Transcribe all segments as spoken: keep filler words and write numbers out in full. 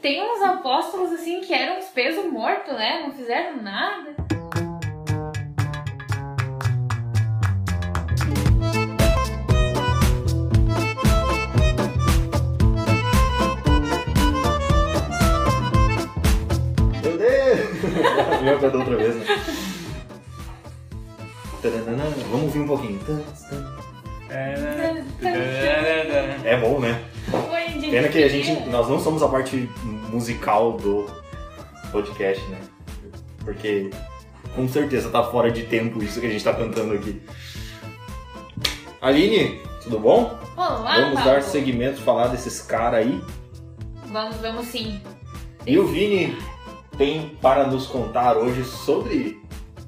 tem uns apóstolos assim que eram uns pesos mortos, né? Não fizeram nada. Meu Deus! Meu Deus, outra vez, né? Vamos ouvir um pouquinho. É bom, né? Pena que a gente, nós não somos a parte musical do podcast, né? Porque com certeza tá fora de tempo isso que a gente tá cantando aqui. Aline, tudo bom? Olá, Vamos Paulo. dar seguimento, falar desses caras aí. Vamos, vamos sim. E o Vini tem para nos contar hoje sobre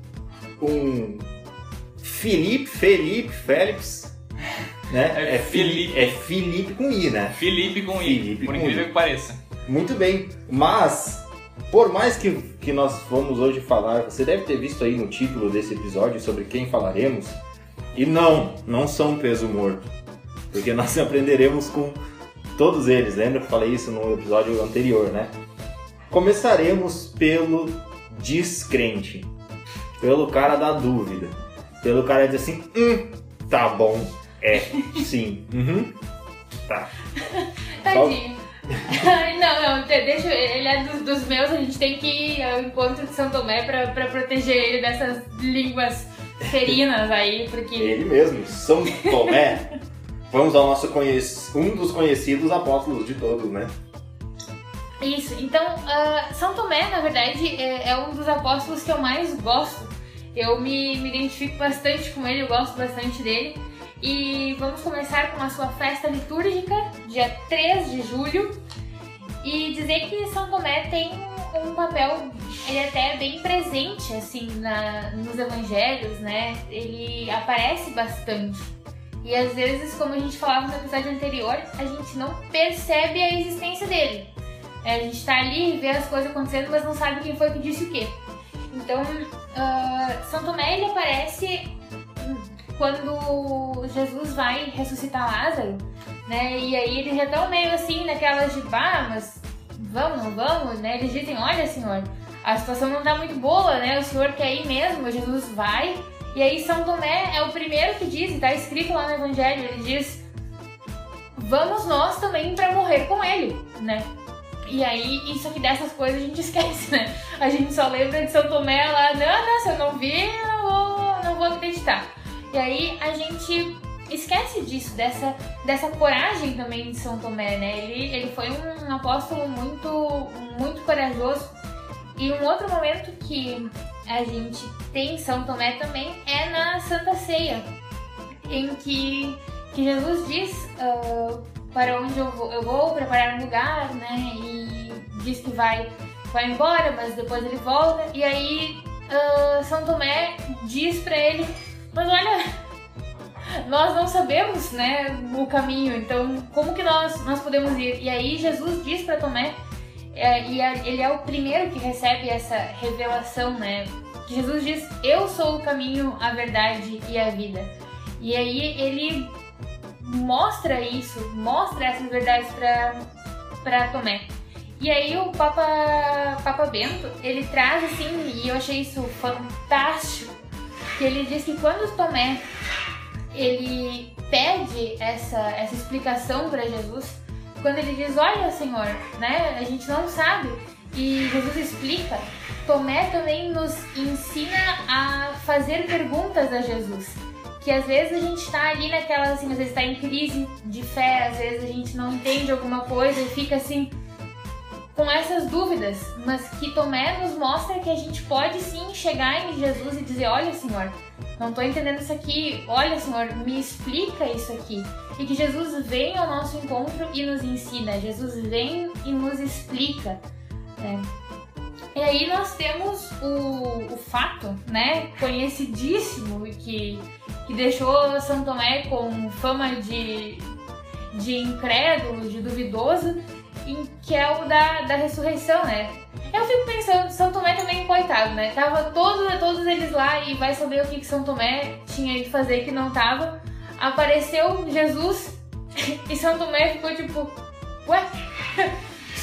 um Felipe, Felipe, Félix, né? É, é Felipe. É Felipe com I, né? Felipe com I, Felipe por com incrível I. que pareça. Muito bem, mas por mais que, que nós vamos hoje falar, você deve ter visto aí no título desse episódio sobre quem falaremos, e não, não são peso morto, porque nós aprenderemos com todos eles, lembra que eu falei isso no episódio anterior, né? Começaremos pelo descrente, pelo cara da dúvida, pelo cara que diz assim, hum, tá bom, é, sim, uhum, tá. Tadinho. Não, não, deixa, ele é dos, dos meus, a gente tem que ir ao encontro de São Tomé pra, pra proteger ele dessas línguas ferinas aí, porque... Ele mesmo, São Tomé. Vamos ao nosso conhec... um dos conhecidos apóstolos de todos, né? Isso, então, uh, São Tomé, na verdade, é, é um dos apóstolos que eu mais gosto. Eu me, me identifico bastante com ele, eu gosto bastante dele. E vamos começar com a sua festa litúrgica, dia três de julho. E dizer que São Tomé tem um papel, ele até é bem presente, assim, na, nos evangelhos, né? Ele aparece bastante. E às vezes, como a gente falava no episódio anterior, a gente não percebe a existência dele. É, a gente tá ali e vê as coisas acontecendo, mas não sabe quem foi que disse o quê. Então, uh, São Tomé, ele aparece quando Jesus vai ressuscitar Lázaro, né? E aí eles já estão meio assim naquelas de, bah, mas vamos, não vamos, né? Eles dizem, olha, Senhor, a situação não tá muito boa, né? O Senhor quer ir mesmo, Jesus vai. E aí São Tomé é o primeiro que diz, e tá escrito lá no Evangelho, ele diz, vamos nós também para morrer com ele, né? E aí, isso aqui dessas coisas a gente esquece, né? A gente só lembra de São Tomé lá, não, não, se eu não vi, eu não vou, não vou acreditar. E aí a gente esquece disso, dessa, dessa coragem também de São Tomé, né? Ele, ele foi um apóstolo muito, muito corajoso. E um outro momento que a gente tem em São Tomé também é na Santa Ceia, em que, que Jesus diz uh, para onde eu vou, eu vou preparar um lugar, né? E diz que vai, vai embora, mas depois ele volta. E aí uh, São Tomé diz para ele, mas olha, nós não sabemos, né, o caminho, então como que nós, nós podemos ir? E aí Jesus diz para Tomé, é, e ele é o primeiro que recebe essa revelação, né? Que Jesus diz, eu sou o caminho, a verdade e a vida. E aí ele mostra isso, mostra essas verdades para Tomé. E aí o Papa, Papa Bento, ele traz assim, e eu achei isso fantástico, que ele diz que quando Tomé ele pede essa, essa explicação para Jesus, quando ele diz, olha, Senhor, né, a gente não sabe, e Jesus explica, Tomé também nos ensina a fazer perguntas a Jesus. Que às vezes a gente está ali naquela, assim, às vezes está em crise de fé, às vezes a gente não entende alguma coisa e fica assim, com essas dúvidas, mas que Tomé nos mostra que a gente pode sim chegar em Jesus e dizer, olha, Senhor, não estou entendendo isso aqui, olha, Senhor, me explica isso aqui. E que Jesus vem ao nosso encontro e nos ensina, Jesus vem e nos explica, né? E aí nós temos o, o fato, né, conhecidíssimo que, que deixou São Tomé com fama de, de incrédulo, de duvidoso, que é o da, da ressurreição, né? Eu fico pensando, São Tomé também, coitado, né? Tava todos, todos eles lá e vai saber o que, que São Tomé tinha ido fazer que não tava. Apareceu Jesus e São Tomé ficou tipo, ué, sou eu que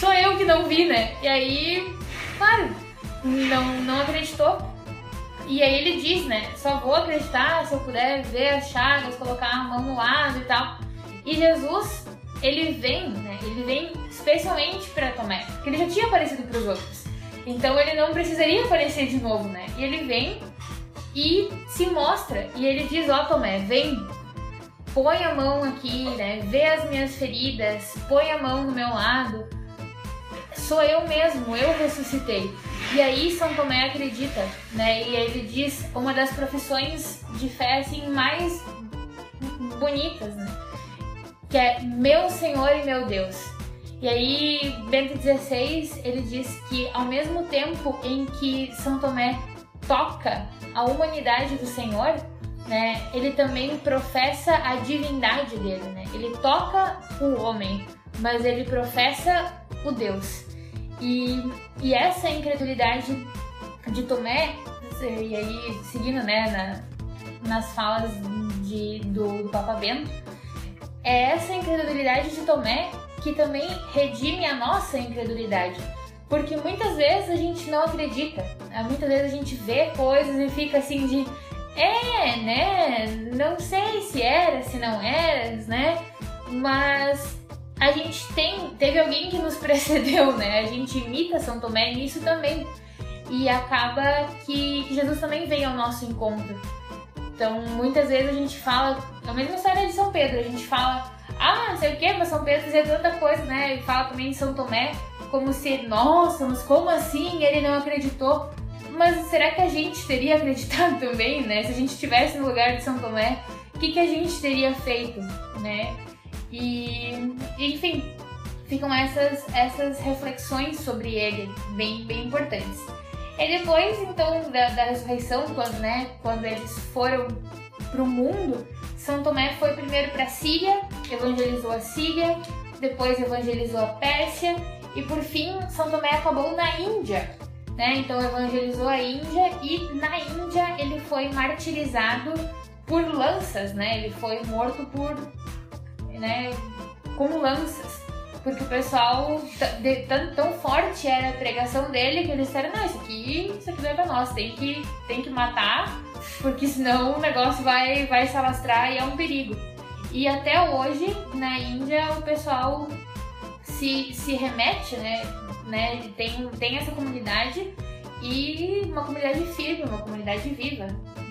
que não vi, né? E aí, claro, não, não acreditou. E aí ele diz, né? Só vou acreditar se eu puder ver as chagas, colocar a mão no lado e tal. E Jesus, ele vem, né? Ele vem especialmente para Tomé, porque ele já tinha aparecido para os outros. Então ele não precisaria aparecer de novo, né? E ele vem e se mostra. E ele diz, ó, Tomé, vem, põe a mão aqui, né? Vê as minhas feridas, põe a mão no meu lado. Sou eu mesmo, eu ressuscitei. E aí São Tomé acredita, né? E ele diz uma das profissões de fé assim mais bonitas, né? Que é meu Senhor e meu Deus. E aí Bento dezesseis, ele diz que ao mesmo tempo em que São Tomé toca a humanidade do Senhor, né? Ele também professa a divindade dele, né? Ele toca o homem, mas ele professa o Deus. E, e essa incredulidade de Tomé, e aí seguindo, né, na, nas falas de, do, do Papa Bento, é essa incredulidade de Tomé que também redime a nossa incredulidade. Porque muitas vezes a gente não acredita, muitas vezes a gente vê coisas e fica assim de é, né, não sei se era, se não era, né, mas a gente tem, teve alguém que nos precedeu, né? A gente imita São Tomé nisso também. E acaba que Jesus também vem ao nosso encontro. Então, muitas vezes a gente fala, a mesma história de São Pedro, a gente fala, ah, não sei o que, mas São Pedro dizia tanta coisa, né? E fala também de São Tomé, como se, nossa, mas como assim ele não acreditou? Mas será que a gente teria acreditado também, né? Se a gente estivesse no lugar de São Tomé, o que, que a gente teria feito, né? E, enfim, ficam essas, essas reflexões sobre ele, bem, bem importantes. E depois, então, da, da ressurreição, quando, né, quando eles foram para o mundo, São Tomé foi primeiro para a Síria, evangelizou a Síria, depois evangelizou a Pérsia e, por fim, São Tomé acabou na Índia, né? Então, evangelizou a Índia e, na Índia, ele foi martirizado por lanças, né? Ele foi morto por... né, com lanças, porque o pessoal de, tão, tão forte era a pregação dele que eles disseram, não, isso aqui, isso aqui não é pra nós, tem que, tem que matar, porque senão o negócio vai, vai se alastrar e é um perigo. E até hoje, na Índia, o pessoal se, se remete, né, né, tem, tem essa comunidade e uma comunidade firme, uma comunidade viva.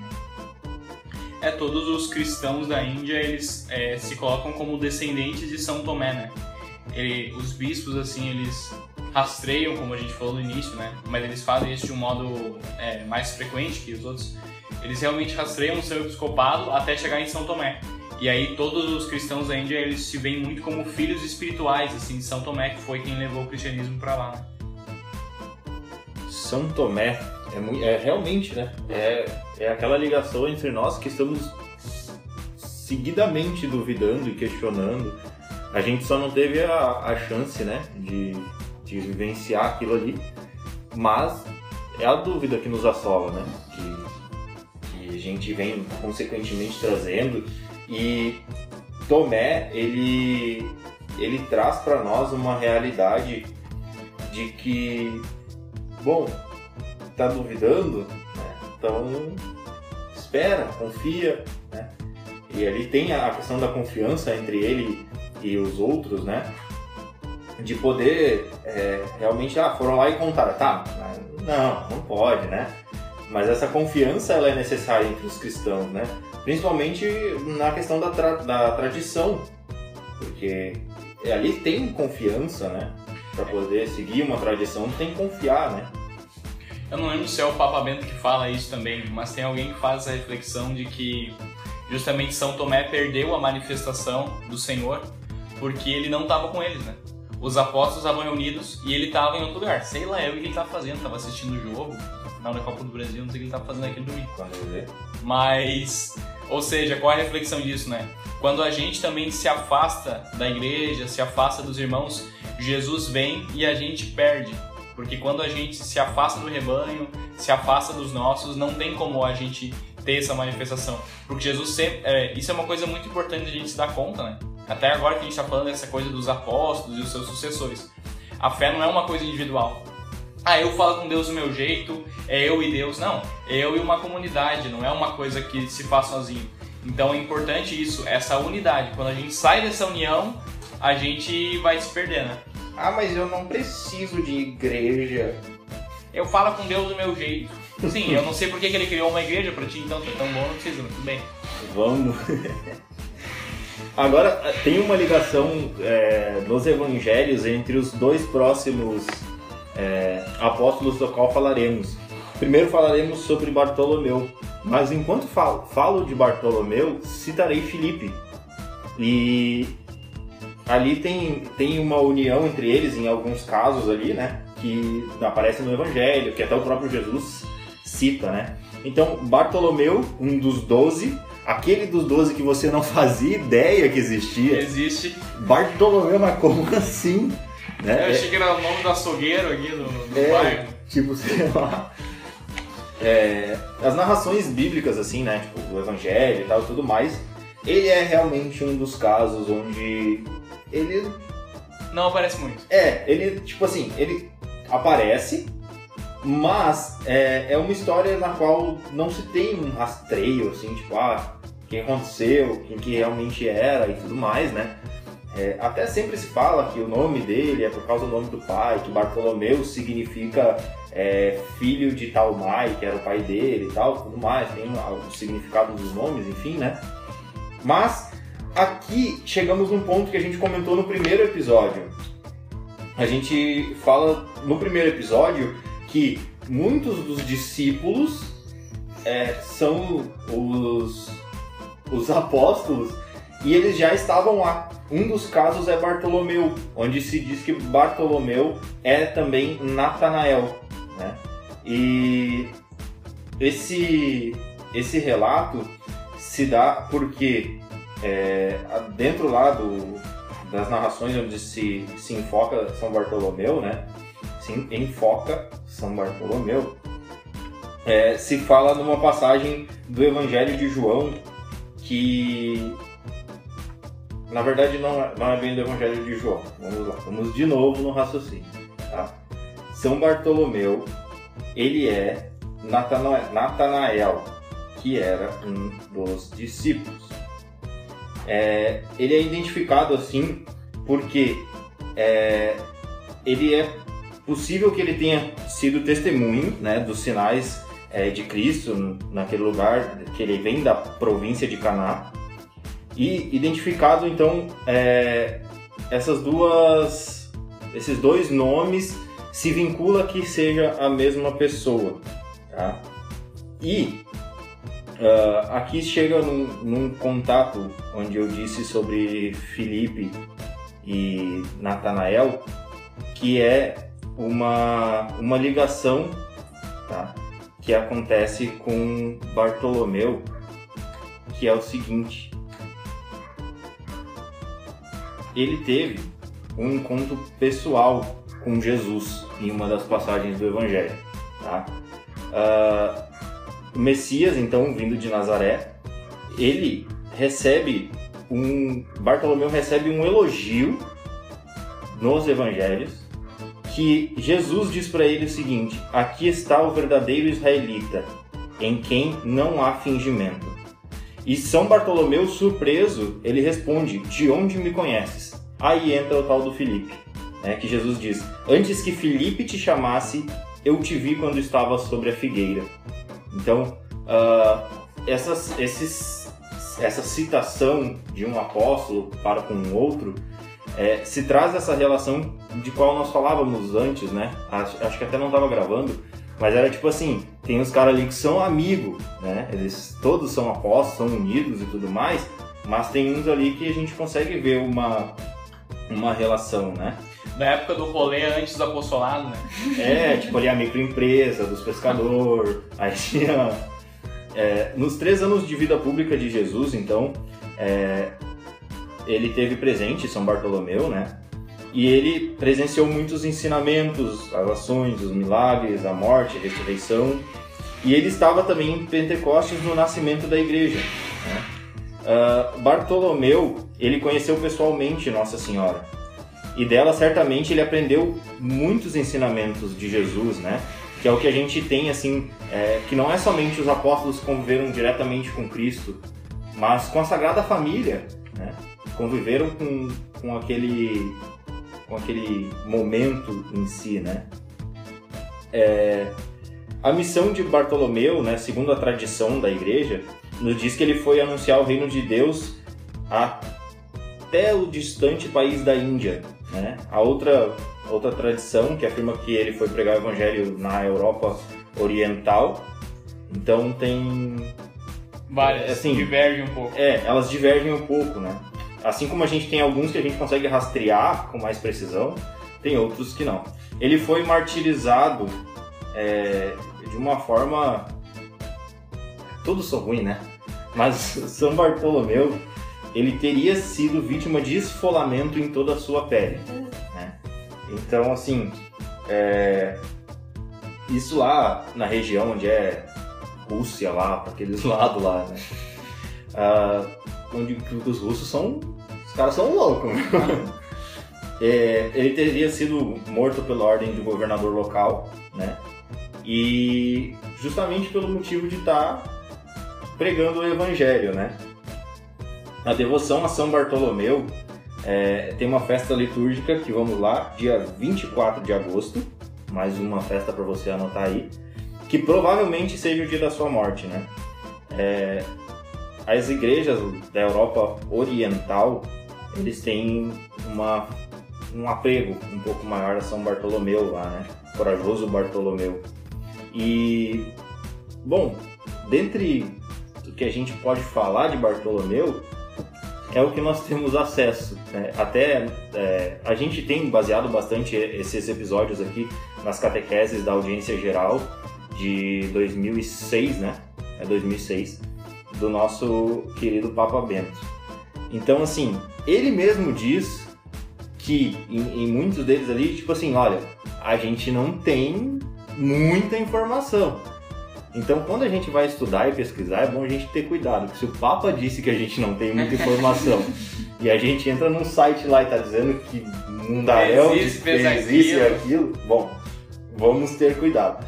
É, todos os cristãos da Índia, eles é, se colocam como descendentes de São Tomé, né? Ele, os bispos, assim, eles rastreiam, como a gente falou no início, né? Mas eles fazem isso de um modo é, mais frequente que os outros. Eles realmente rastreiam o seu episcopado até chegar em São Tomé. E aí todos os cristãos da Índia, eles se veem muito como filhos espirituais, assim, de São Tomé, que foi quem levou o cristianismo para lá, né? São Tomé é, muito, é realmente, né? É, é aquela ligação entre nós que estamos seguidamente duvidando e questionando. A gente só não teve a, a chance, né, de, de vivenciar aquilo ali, mas é a dúvida que nos assola, né? Que, que a gente vem consequentemente trazendo. E Tomé, ele, ele traz para nós uma realidade de que, bom, tá duvidando, né? Então espera, confia, né? E ali tem a questão da confiança entre ele e os outros, né? De poder é, realmente, ah, foram lá e contaram, tá? Não, não pode, né? Mas essa confiança, ela é necessária entre os cristãos, né? Principalmente na questão da, tra- da tradição, porque ali tem confiança, né? Para poder seguir uma tradição, tem que confiar, né? Eu não lembro se é o Papa Bento que fala isso também, mas tem alguém que faz essa reflexão de que justamente São Tomé perdeu a manifestação do Senhor porque ele não estava com eles, né? Os apóstolos estavam reunidos e ele estava em outro lugar. Sei lá, eu o que ele estava fazendo, estava assistindo o jogo, final da Copa do Brasil, não sei o que ele estava fazendo aquele domingo. Mas, ou seja, qual é a reflexão disso, né? Quando a gente também se afasta da igreja, se afasta dos irmãos, Jesus vem e a gente perde. Porque quando a gente se afasta do rebanho, se afasta dos nossos, não tem como a gente ter essa manifestação. Porque Jesus sempre... É, isso é uma coisa muito importante a gente se dar conta, né? Até agora que a gente está falando dessa coisa dos apóstolos e os seus sucessores. A fé não é uma coisa individual. Ah, eu falo com Deus do meu jeito, é eu e Deus. Não, é eu e uma comunidade, não é uma coisa que se faz sozinho. Então é importante isso, essa unidade. Quando a gente sai dessa união, a gente vai se perder, né? Ah, mas eu não preciso de igreja. Eu falo com Deus do meu jeito. Sim, eu não sei porque que ele criou uma igreja pra ti, então tá tão bom, não precisa, tudo bem. Vamos. Agora, tem uma ligação é, nos evangelhos entre os dois próximos é, apóstolos do qual falaremos. Primeiro falaremos sobre Bartolomeu, mas enquanto falo, falo de Bartolomeu, citarei Filipe. E ali tem, tem uma união entre eles em alguns casos ali, né? Que aparece no evangelho, que até o próprio Jesus cita, né? Então, Bartolomeu, um dos doze, aquele dos doze que você não fazia ideia que existia. Existe. Bartolomeu, mas como assim? Né? Eu achei que era o nome do açougueiro aqui no, no é, bairro. Tipo, sei lá. É, as narrações bíblicas, assim, né? Tipo, o evangelho e tal e tudo mais, ele é realmente um dos casos onde ele... Não aparece muito. É, ele, tipo assim, ele aparece, mas é, é uma história na qual não se tem um rastreio, assim, tipo, ah, o que aconteceu, quem que realmente era e tudo mais, né? É, até sempre se fala que o nome dele é por causa do nome do pai, que Bartolomeu significa é, filho de Talmai, que era o pai dele e tal, tudo mais, tem o significado dos nomes, enfim, né? Mas aqui chegamos num ponto que a gente comentou no primeiro episódio. A gente fala no primeiro episódio que muitos dos discípulos é, são os, os apóstolos e eles já estavam lá. Um dos casos é Bartolomeu, onde se diz que Bartolomeu é também Natanael, né? E esse, esse relato se dá porque é, dentro lá do, das narrações onde se, se enfoca São Bartolomeu, né? Se enfoca São Bartolomeu, é, se fala numa passagem do Evangelho de João que, na verdade, não é, não é bem do Evangelho de João. Vamos lá, vamos de novo no raciocínio, tá? São Bartolomeu, ele é Natanael, Natanael, que era um dos discípulos. É, ele é identificado assim porque é, ele é possível que ele tenha sido testemunho, né, dos sinais é, de Cristo naquele lugar, que ele vem da província de Caná. E identificado, então, é, essas duas, esses dois nomes se vincula que seja a mesma pessoa, tá? E uh, aqui chega num, num contato onde eu disse sobre Filipe e Natanael, que é uma, uma ligação, tá, que acontece com Bartolomeu, que é o seguinte: ele teve um encontro pessoal com Jesus em uma das passagens do Evangelho, tá? Uh, o Messias, então, vindo de Nazaré, ele recebe um... Bartolomeu recebe um elogio nos Evangelhos, que Jesus diz para ele o seguinte: aqui está o verdadeiro israelita, em quem não há fingimento. E São Bartolomeu, surpreso, ele responde: de onde me conheces? Aí entra o tal do Filipe, né, que Jesus diz: antes que Filipe te chamasse, eu te vi quando estava sobre a figueira. Então, uh, essas, esses, essa citação de um apóstolo para com o outro é, se traz essa relação de qual nós falávamos antes, né? Acho, acho que até não estava gravando, mas era tipo assim, tem uns caras ali que são amigos, né? Eles todos são apóstolos, são unidos e tudo mais, mas tem uns ali que a gente consegue ver uma, uma relação, né? Da época do rolê antes do apostolado, né? É, tipo ali a microempresa, dos pescadores, aí tinha... É, nos três anos de vida pública de Jesus, então, é, ele teve presente São Bartolomeu, né? E ele presenciou muitos ensinamentos, as ações, os milagres, a morte, a ressurreição. E ele estava também em Pentecostes no nascimento da igreja, né? Uh, Bartolomeu, ele conheceu pessoalmente Nossa Senhora. E dela, certamente, ele aprendeu muitos ensinamentos de Jesus, né? Que é o que a gente tem, assim, é, que não é somente os apóstolos conviveram diretamente com Cristo, mas com a Sagrada Família, né? Conviveram com, com, aquele, com aquele momento em si, né? É, a missão de Bartolomeu, né, segundo a tradição da igreja, nos diz que ele foi anunciar o reino de Deus até o distante país da Índia, né? A outra, outra tradição que afirma que ele foi pregar o evangelho na Europa Oriental. Então tem... Várias, assim, divergem um pouco. É, elas divergem um pouco, né? Assim como a gente tem alguns que a gente consegue rastrear com mais precisão, tem outros que não. Ele foi martirizado é, de uma forma... Todos são ruins, né? Mas São Bartolomeu, ele teria sido vítima de esfolamento em toda a sua pele, né? Então, assim, é... isso lá na região onde é Rússia, lá, para aqueles lados lá, né? Ah, onde os russos são... Os caras são loucos. É, ele teria sido morto pela ordem do governador local, né? E justamente pelo motivo de estar pregando o evangelho, né? A devoção a São Bartolomeu é, tem uma festa litúrgica que, vamos lá, dia vinte e quatro de agosto, mais uma festa para você anotar aí, que provavelmente seja o dia da sua morte, né? É, as igrejas da Europa Oriental, eles têm uma, um apego um pouco maior a São Bartolomeu lá, né? Corajoso Bartolomeu. E, bom, dentre o que a gente pode falar de Bartolomeu, é o que nós temos acesso, né? Até é, a gente tem baseado bastante esses episódios aqui nas catequeses da audiência geral de dois mil e seis, né? É dois mil e seis, do nosso querido Papa Bento. Então, assim, ele mesmo diz que em, em muitos deles ali, tipo assim, olha, a gente não tem muita informação. Então, quando a gente vai estudar e pesquisar, é bom a gente ter cuidado, porque se o Papa disse que a gente não tem muita informação e a gente entra num site lá e tá dizendo que mundaréu existe, existe aquilo, bom, vamos ter cuidado.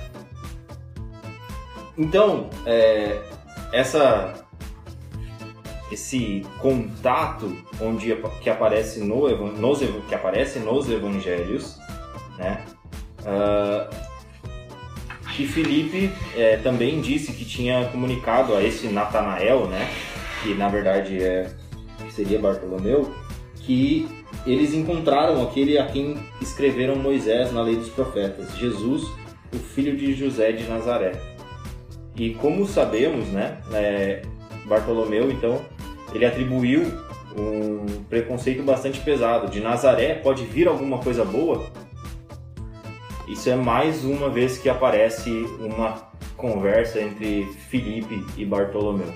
Então, é, essa, esse contato onde, que, aparece no, nos, que aparece nos evangelhos, né? Uh, que Filipe é, também disse que tinha comunicado a esse Natanael, né, que na verdade é, seria Bartolomeu, que eles encontraram aquele a quem escreveram Moisés na lei dos profetas, Jesus, o filho de José de Nazaré. E como sabemos, né, é, Bartolomeu, então, ele atribuiu um preconceito bastante pesado. De Nazaré pode vir alguma coisa boa? Isso é mais uma vez que aparece uma conversa entre Filipe e Bartolomeu.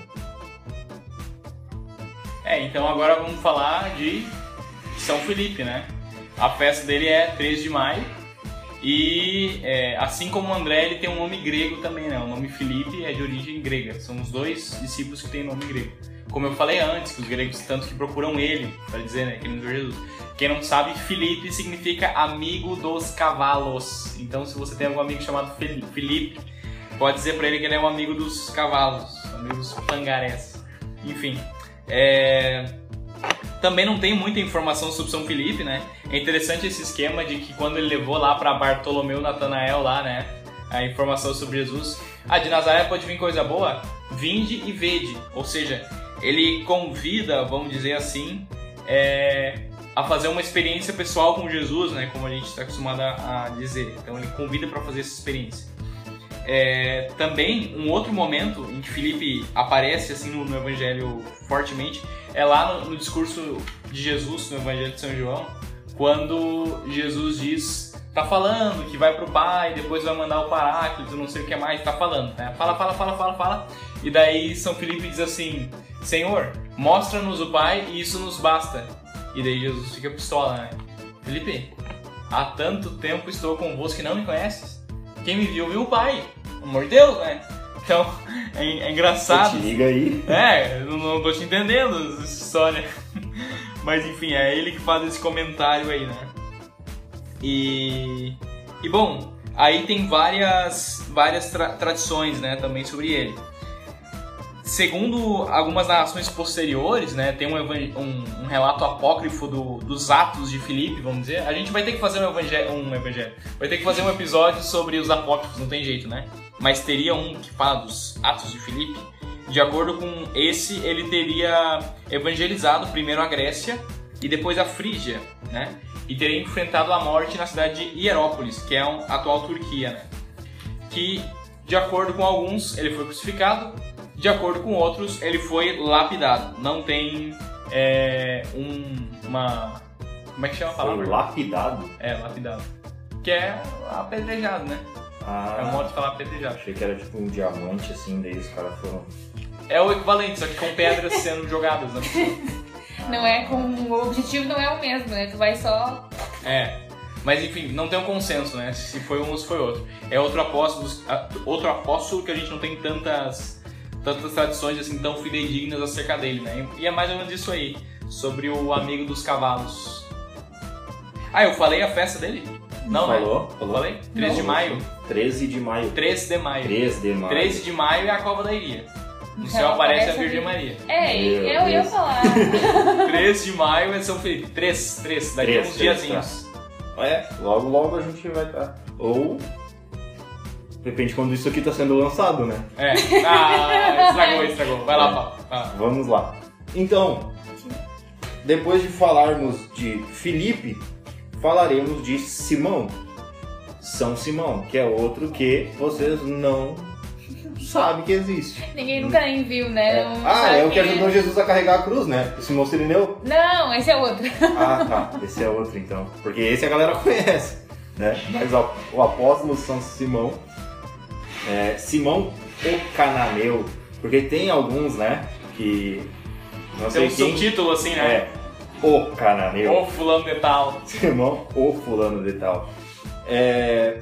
É, então agora vamos falar de São Filipe, né? A festa dele é três de maio e é, assim como André, ele tem um nome grego também, né? O nome Filipe é de origem grega. São os dois discípulos que têm nome grego. Como eu falei antes, que os gregos tanto que procuram ele, para dizer, né, que ele não é Jesus. Quem não sabe, Filipe significa amigo dos cavalos. Então, se você tem algum amigo chamado Filipe, pode dizer para ele que ele é um amigo dos cavalos, amigo dos pangarés. Enfim, é... também não tem muita informação sobre São Filipe, né? É interessante esse esquema de que quando ele levou lá para Bartolomeu Natanael lá, né, a informação sobre Jesus, ah, de Nazaré pode vir coisa boa? Vinde e vede. Ou seja, ele convida, vamos dizer assim, é, a fazer uma experiência pessoal com Jesus, né, como a gente está acostumado a, a dizer. Então ele convida para fazer essa experiência. É, também um outro momento em que Filipe aparece assim no, no Evangelho fortemente é lá no, no discurso de Jesus no Evangelho de São João, quando Jesus diz, tá falando que vai pro Pai, depois vai mandar o Paráclito, não sei o que mais, tá falando, né? Fala, fala, fala, fala, fala. E daí São Filipe diz assim, Senhor, mostra-nos o Pai e isso nos basta. E daí Jesus fica pistola, né? Filipe, há tanto tempo estou convosco que não me conheces? Quem me viu, viu o Pai. Pelo amor de Deus, né? Então, é, é engraçado. Te liga aí. É, eu não, não tô te entendendo essa história. Mas enfim, é ele que faz esse comentário aí, né? E, e bom, aí tem várias, várias tra- tradições, né, também sobre ele. Segundo algumas narrações posteriores, né, tem um, evan- um, um relato apócrifo do, dos Atos de Filipe, vamos dizer. A gente vai ter que fazer um evangelho, um evangelho, vai ter que fazer um episódio sobre os apócrifos, não tem jeito, né? Mas teria um que fala dos Atos de Filipe. De acordo com esse, ele teria evangelizado primeiro a Grécia e depois a Frígia, né? E teria enfrentado a morte na cidade de Hierópolis, que é a atual Turquia, né? Que, de acordo com alguns, ele foi crucificado. De acordo com outros, ele foi lapidado. Não tem é, um, uma... Como é que chama a palavra? Foi lapidado? É, lapidado. Que é apedrejado, né? Ah, é um modo de falar apedrejado. Achei que era tipo um diamante, assim, daí os caras foram... É o equivalente, só que com pedras sendo jogadas na pessoa. Não é com... O objetivo não é o mesmo, né? Tu vai só... É. Mas enfim, não tem um consenso, né? Se foi um ou se foi outro. É outro apóstolo, outro apóstolo que a gente não tem tantas... tantas tradições assim tão fidedignas acerca dele, né? E é mais ou menos isso aí, sobre o amigo dos cavalos. Ah, eu falei a festa dele? Não, Falou? né? Falou. Falei? treze de maio. treze de maio. treze de maio. treze de maio. treze de maio é a cova da Iria. No Então, céu aparece a aparece a Virgem Vir- Maria. É, Meu eu ia Deus. falar. treze de maio é São Felipe. três, três, daqui Três, uns três, diazinhos. É, logo logo a gente vai estar. Ou... Depende quando isso aqui tá sendo lançado, né? É. Ah, estragou, estragou. Vai lá, Paulo. Ah. Vamos lá. Então, depois de falarmos de Filipe, falaremos de Simão. São Simão, que é outro que vocês não sabem que existe. Ninguém nunca nem viu, né? É. Não Ah, sabe é o que quem ajudou Jesus a carregar a cruz, né? O Simão Sirineu? Não, esse é outro. Ah, tá. Esse é outro, então. Porque esse a galera conhece, né? Mas ó, o apóstolo São Simão, é, Simão o Cananeu, porque tem alguns, né, que não Tem sei um quem... subtítulo assim, né? É, o Cananeu. O fulano de tal. Simão, o fulano de tal. É...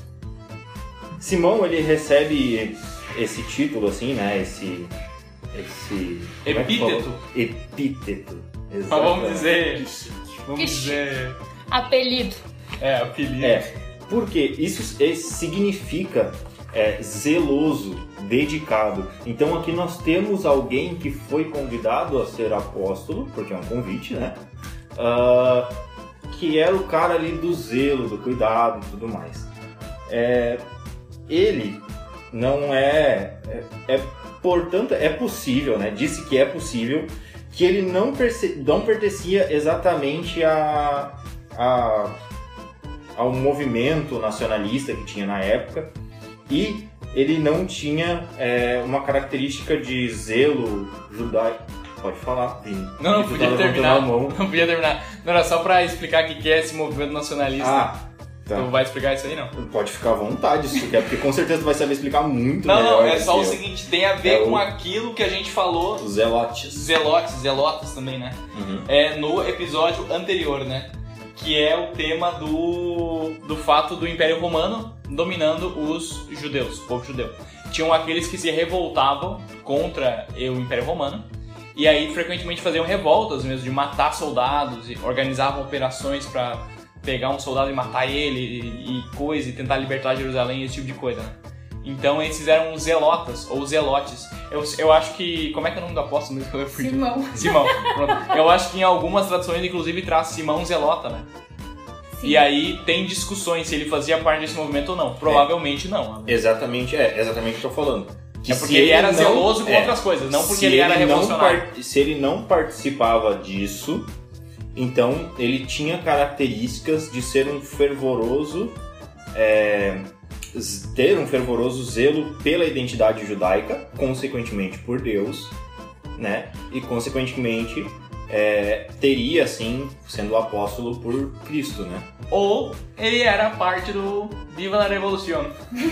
Simão, ele recebe esse título, assim, né, esse... esse como é que Epíteto. fala? Epíteto. Mas Exatamente. vamos dizer... Vamos Que dizer... Apelido. É, apelido. É, porque isso é, significa é, zeloso, dedicado. Então aqui nós temos alguém que foi convidado a ser apóstolo, porque é um convite, né? Uh, que era o cara ali do zelo, do cuidado e tudo mais. É, ele não é, é, é... Portanto, é possível, né? Disse que é possível que ele não, perce, não pertencia exatamente a... a ao movimento nacionalista que tinha na época, e ele não tinha é, uma característica de zelo judaico. Pode falar, Vini. Não, não Tu podia tá terminar. levantando a mão. Não podia terminar. Não, era só pra explicar o que é esse movimento nacionalista. Ah, tá. Tu vai explicar isso aí, não? Pode ficar à vontade se tu quer, porque com certeza tu vai saber explicar muito Não, melhor. não, é do só que o eu. seguinte, tem a ver É com o- aquilo que a gente falou, Os zelotes. zelotes, zelotas também, né? Uhum. É no episódio anterior, né? Que é o tema do, do fato do Império Romano dominando os judeus, o povo judeu. Tinham aqueles que se revoltavam contra o Império Romano, e aí frequentemente faziam revoltas mesmo, de matar soldados, e organizavam operações para pegar um soldado e matar ele, e, e coisa, e tentar libertar Jerusalém, esse tipo de coisa, né? Então esses eram os zelotas, ou zelotes. Eu, eu acho que... Como é que é o nome do apóstolo mesmo? Eu fui- Simão. Simão, pronto. Eu acho que em algumas traduções, inclusive, traz Simão Zelota, né? Sim. E aí tem discussões se ele fazia parte desse movimento ou não. Provavelmente não. né? Exatamente, é exatamente o que eu tô falando. Que É se porque ele era não- zeloso com é, outras coisas, não porque se ele era não revolucionário. par- Se ele não participava disso, então ele tinha características de ser um fervoroso, é, z- ter um fervoroso zelo pela identidade judaica, consequentemente por Deus, né? E consequentemente é, teria, assim, sendo apóstolo por Cristo, né? Ou ele era parte do Viva la Revolución.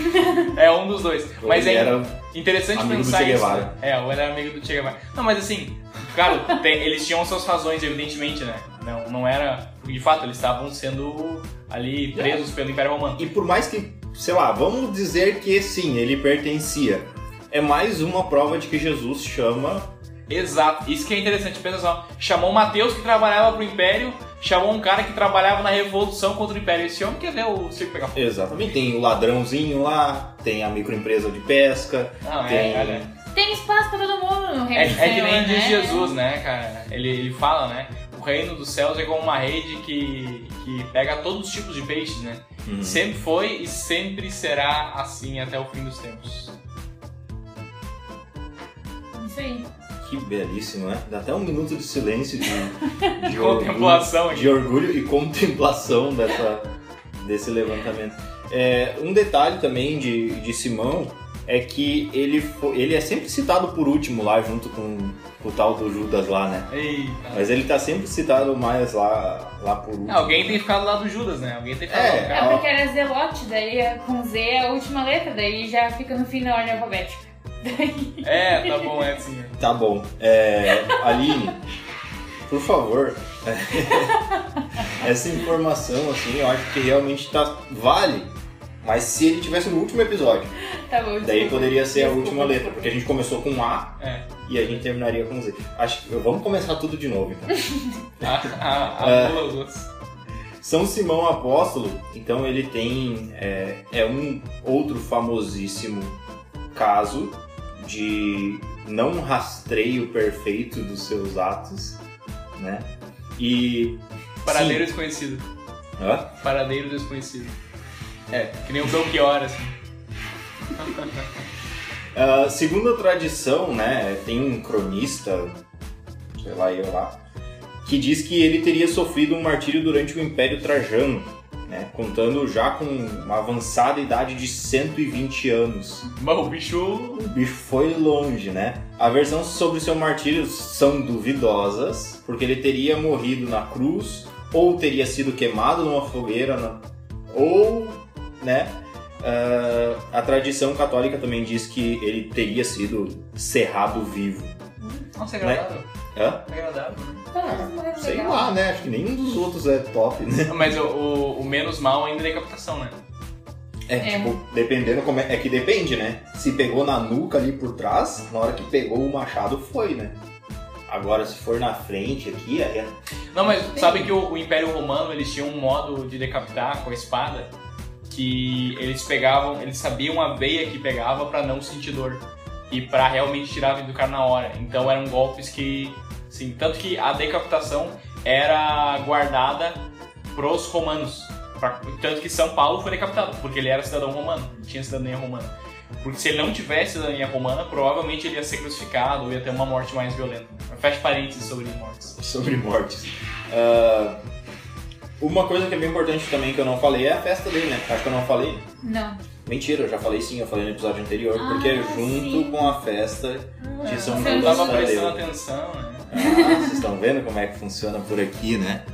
É um dos dois. Ou Mas ele é era interessante amigo do pensar Che isso. Guevara. É, ou ele era amigo do Che Guevara. Não, mas assim, claro, tem- eles tinham suas razões, evidentemente, né? Não, não era... De fato, eles estavam sendo ali presos pelo Império Romano. E por mais que, sei lá, vamos dizer que sim, ele pertencia. É mais uma prova de que Jesus chama Exato, isso que é interessante, pensa só, chamou o Mateus que trabalhava pro Império, chamou um cara que trabalhava na Revolução contra o Império. Esse homem quer ver o circo pegar fogo. Exatamente, tem o ladrãozinho lá, tem a microempresa de pesca, Não, tem... é, olha... Tem espaço pra todo mundo no reino É, do é Senhor, que nem diz né? Jesus, né, cara? Ele, ele fala, né? O reino dos céus é como uma rede que, que pega todos os tipos de peixes, né? Uhum. Sempre foi e sempre será assim até o fim dos tempos. Isso aí. Que belíssimo, né? Dá até um minuto de silêncio de, de Contemplação, orgulho, de orgulho e contemplação dessa, desse levantamento. É, um detalhe também de, de Simão é que ele, foi, ele é sempre citado por último lá, junto com o tal do Judas lá, né? Eita. Mas ele tá sempre citado mais lá, lá por último. Alguém tem ficado lá do Judas, né? Alguém tem ficado É, lá do É cara. porque era Zelote, daí é com Z é a última letra, daí já fica no fim da ordem alfabética. Daí... É, tá bom, é assim. Tá bom. É, Aline, por favor, essa informação, assim, eu acho que realmente tá, vale, mas se ele tivesse no último episódio, Tá bom, daí desculpa. poderia ser a Desculpa, última letra, desculpa. porque a gente começou com A É. e a gente terminaria com Z. Acho que vamos começar tudo de novo, então. A, a, a É. pula os outros. São Simão Apóstolo, então ele tem é, é um outro famosíssimo caso de não rastreio perfeito dos seus atos, né? E Paradeiro sim. desconhecido. Hã? Paradeiro desconhecido. É, que nem o Belchior, assim. Uh, segundo a tradição, né, tem um cronista, sei lá eu lá, que diz que ele teria sofrido um martírio durante o Império Trajano, né, contando já com uma avançada idade de cento e vinte anos. Mas o bicho... O bicho foi longe, né? A versão sobre seu martírio são duvidosas, porque ele teria morrido na cruz, ou teria sido queimado numa fogueira, na... ou, né? Uh, a tradição católica também diz que ele teria sido cerrado vivo. Nossa, é agradável. Hã? É agradável, né? Ah, Sei legal. lá, né? Acho que nenhum dos outros é top, né? Mas o, o, o menos mal ainda é decapitação, né? É, É. tipo, dependendo como é... É que depende, né? Se pegou na nuca ali por trás, na hora que pegou o machado foi, né? Agora, se for na frente aqui, aí é... Não, mas sabe que o, o Império Romano, eles tinham um modo de decapitar com a espada que eles pegavam, eles sabiam a veia que pegava pra não sentir dor e pra realmente tirar a vida do cara na hora. Então eram golpes que, assim, tanto que a decapitação era guardada pros romanos. Pra, tanto que São Paulo foi decapitado, porque ele era cidadão romano, ele tinha cidadania romana. Porque se ele não tivesse cidadania romana, provavelmente ele ia ser crucificado ou ia ter uma morte mais violenta. Fecha parênteses sobre mortes. Sobre mortes. Ah, uma coisa que é bem importante também que eu não falei é a festa dele, né? Acho que eu não falei. Não. Mentira, eu já falei sim, eu falei no episódio anterior, Ah, porque é junto sim. com a festa de São Você Eu Judas tava Tadeu. prestando atenção, né? Ah, vocês estão vendo como é que funciona por aqui, né?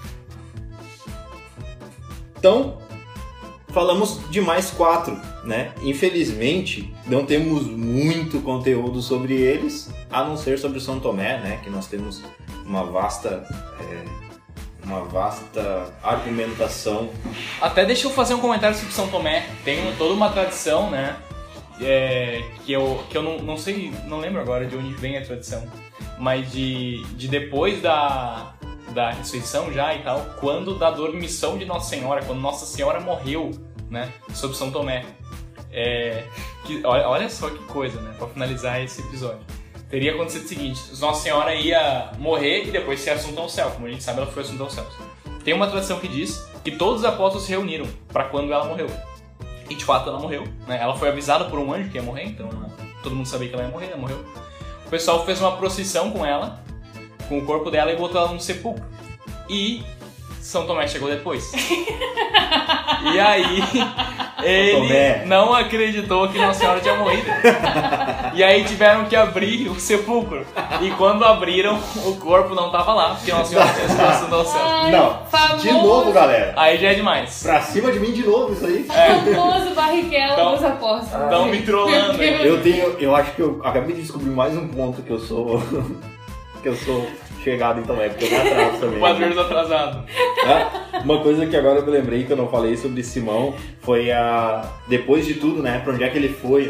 Então, falamos de mais quatro, né? Infelizmente, não temos muito conteúdo sobre eles, a não ser sobre o São Tomé, né? Que nós temos uma vasta, é, uma vasta argumentação. Até deixa eu fazer um comentário sobre São Tomé. Tem um- toda uma tradição, né? É, que eu, que eu não, não sei, não lembro agora de onde vem a tradição, mas de, de depois da, da ressurreição já e tal, quando da dormição de Nossa Senhora, quando Nossa Senhora morreu, né? Sobre São Tomé. É, que, olha, olha só que coisa, né? Pra finalizar esse episódio. Teria acontecido o seguinte: Nossa Senhora ia morrer e depois ser assunta ao céu. Como a gente sabe, ela foi assunta ao céu. Tem uma tradição que diz que todos os apóstolos se reuniram para quando ela morreu. E de fato ela morreu, né? Ela foi avisada por um anjo que ia morrer, então ela- todo mundo sabia que ela ia morrer, ela morreu. O pessoal fez uma procissão com ela, com o corpo dela, e botou ela num sepulcro. E São Tomé chegou depois. E aí ele Tomé. não acreditou que Nossa Senhora tinha morrido. E aí tiveram que abrir o sepulcro. E quando abriram, o corpo não tava lá, porque Nossa Senhora tinha sido assunta ao céu. Ai, Não, famoso, de novo, galera. Aí já é demais. Pra cima de mim de novo isso aí. famoso Barrichello Então- dos apóstolos. Estão me trollando aí. Eu tenho, eu acho que eu acabei de descobrir mais um ponto que eu sou, que eu sou chegado então é porque eu me atraso também. O padrinho atrasado. Ah, uma coisa que agora eu me lembrei que eu não falei sobre Simão foi a depois de tudo, né? Pra onde é que ele foi, né?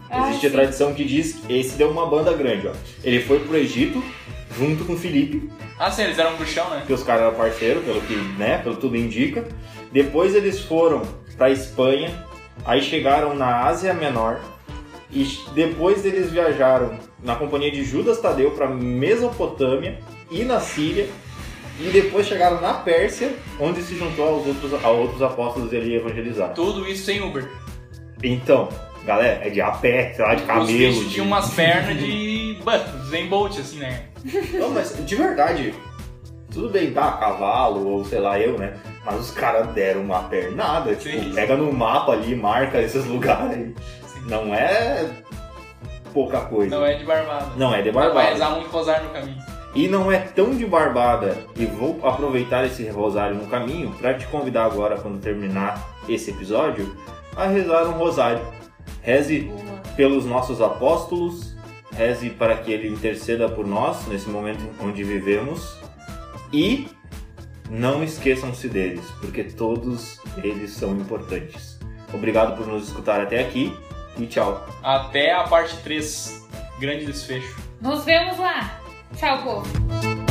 Ah, Existe a sim. tradição que diz que esse deu uma banda grande, ó. Ele foi pro Egito junto com Filipe, Ah, sim, eles eram um bruxão, né? porque os caras eram parceiros, pelo que, né, pelo tudo indica. Depois eles foram pra Espanha, aí chegaram na Ásia Menor, e depois eles viajaram na companhia de Judas Tadeu pra Mesopotâmia e na Síria, e depois chegaram na Pérsia, onde se juntou aos outros, a outros apóstolos e ali evangelizaram. Tudo isso sem Uber. Então, galera, é de a pé, sei lá, de Os camelo. bichos de- tinham umas pernas de... Bah, Zen Bolt, assim, né? Não, mas de verdade, tudo bem, tá, cavalo ou sei lá eu, né? Mas os caras deram uma pernada, tipo, Sim. pega no mapa ali, marca esses lugares aí. Não é pouca coisa. Não é de barbada. Não é de Vai barbada. rezar muito rosar no caminho. E não é tão de barbada, e vou aproveitar esse rosário no caminho para te convidar agora, quando terminar esse episódio, a rezar um rosário. Reze Boa. pelos nossos apóstolos, reze para que ele interceda por nós nesse momento onde vivemos e não esqueçam-se deles, porque todos eles são importantes. Obrigado por nos escutar até aqui e tchau. Até a parte três. Grande desfecho. Nos vemos lá. Tchau, povo.